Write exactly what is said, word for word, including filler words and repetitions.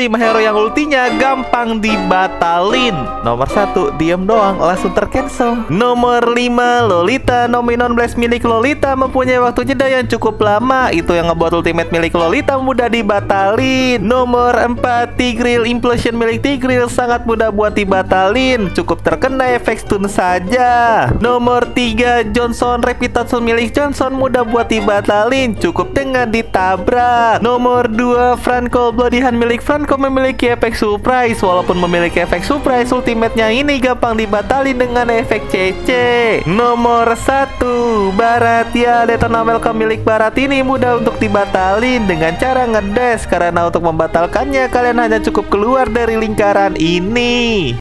lima hero yang ultinya gampang dibatalin. Nomor satu, diem doang langsung tercancel. Nomor lima, Lolita. Nominon Blast milik Lolita mempunyai waktu jeda yang cukup lama. Itu yang ngebuat ultimate milik Lolita mudah dibatalin. Nomor empat, Tigreal. Implosion milik Tigreal sangat mudah buat dibatalin, cukup terkena efek stun saja. Nomor tiga, Johnson. Reputation milik Johnson mudah buat dibatalin, cukup dengan ditabrak. Nomor dua, Franco. Bloody Hand milik Franco memiliki efek surprise. Walaupun memiliki efek surprise, ultimate-nya ini gampang dibatalin dengan efek C C. Nomor satu, Barat. Ya, Detona Welcome milik Barat ini mudah untuk dibatalin dengan cara ngedes, karena untuk membatalkannya kalian hanya cukup keluar dari lingkaran ini.